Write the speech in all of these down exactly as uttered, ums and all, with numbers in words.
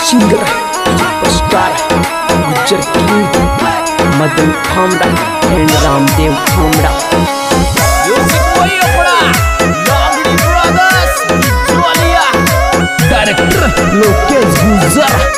Singer superstar Gujjar king Madan Khamda and Ramdev Khamda. Director Lokesh Gujar.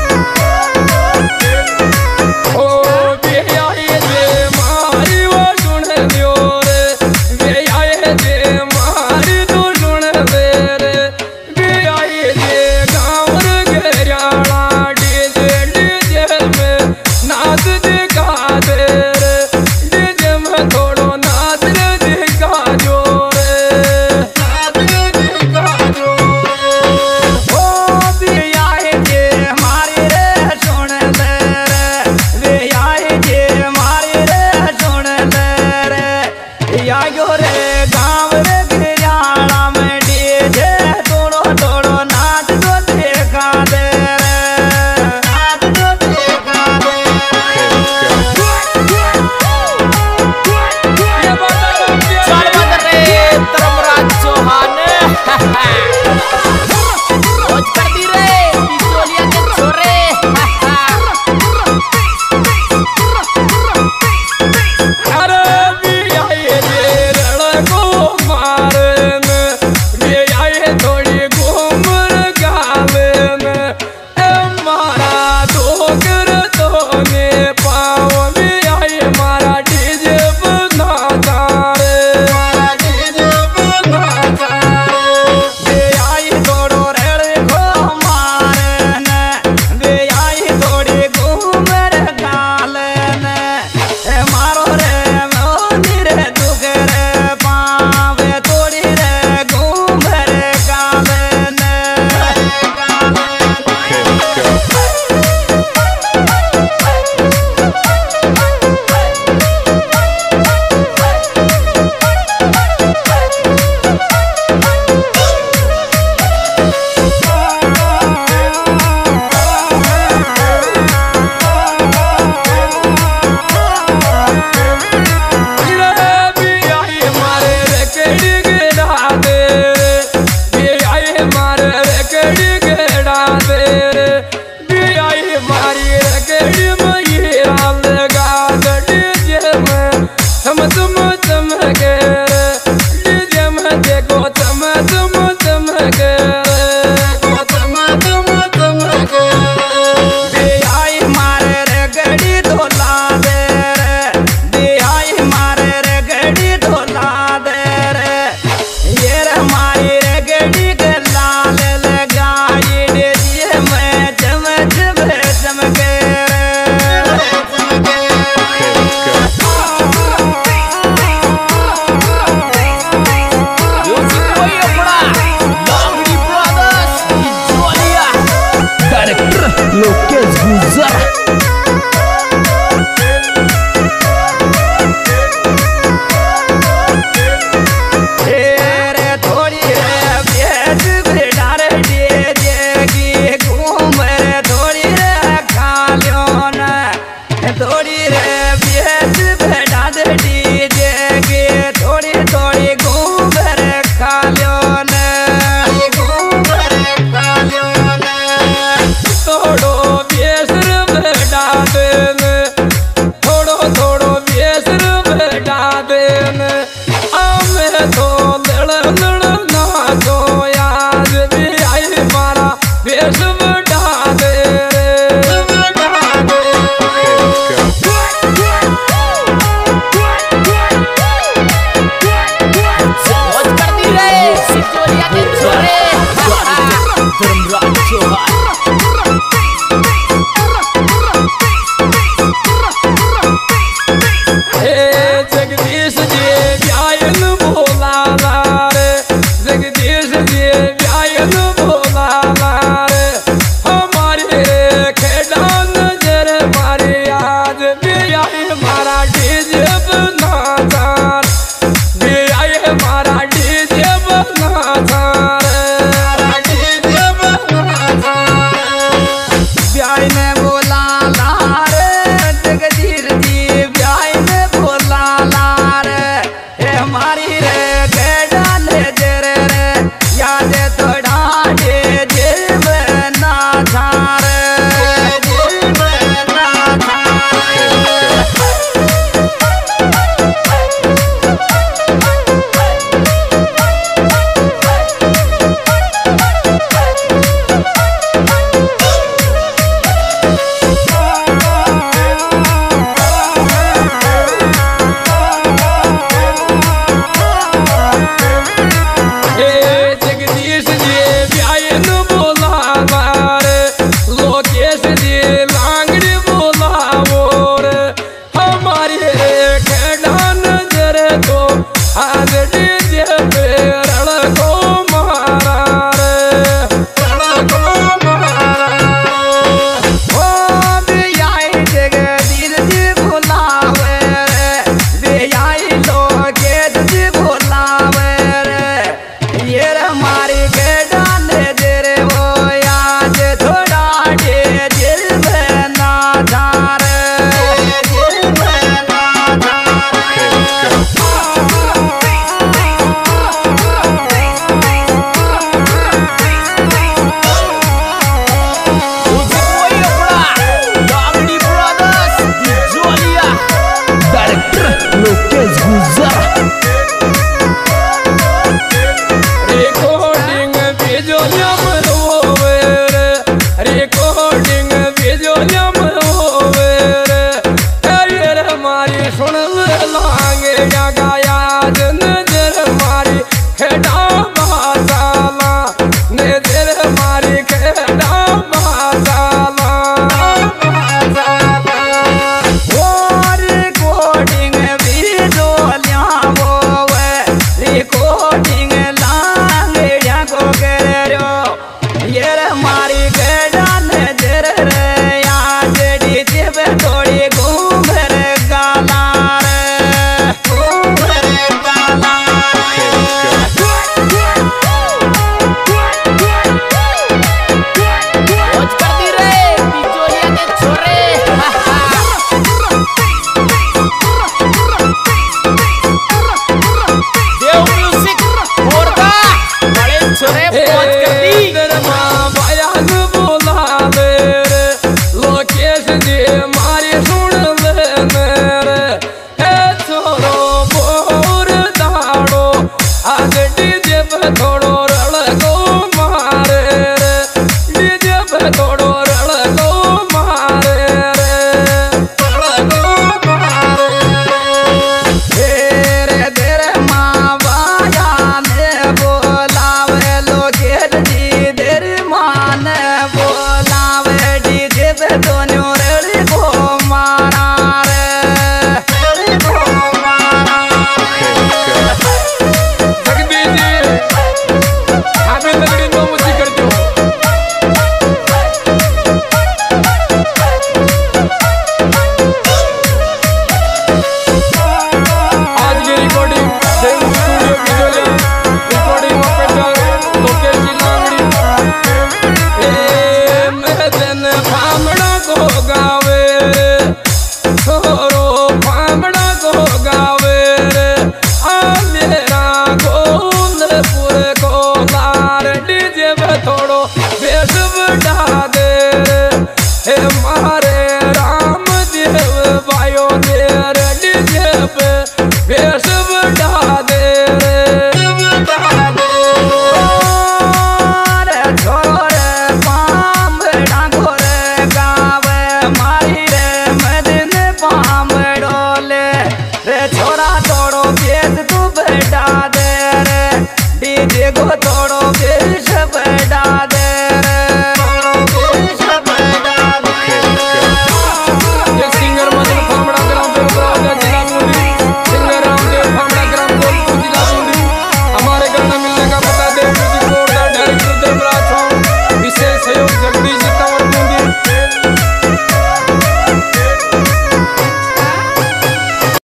Lokesh Gujar. Mara तेरे मारी खेड़ा मासाला और रिकॉर्डिंग वीडियो ल्यावो वे रिकॉर्डिंग लांगड़िया को करे रो ये रे मारी खेड़ा ने तेरे रे आज डीजे पे थोड़ी घूम रे गाला रे घूम रे गाला थोड़ो रल गो मारे रे डीजे पे थोड़ो रल गो मारे रे रल गो मारे तेरे तेरे माँ बाया ने बोलावे लोकेर जी तेरी माँ ने बोलावे डीजे पे दोनों रल गो मारा रे रल गो मारा थोड़ो बेस बढ़ा दे हे मारे राम देव भाइयों तेरे डीजे पे बेस बढ़ा दे बढ़ा दे रे छोरो रे पाम डांगो रे गावे मारी रे मदन पाम डोले रे छोरा छोड़ो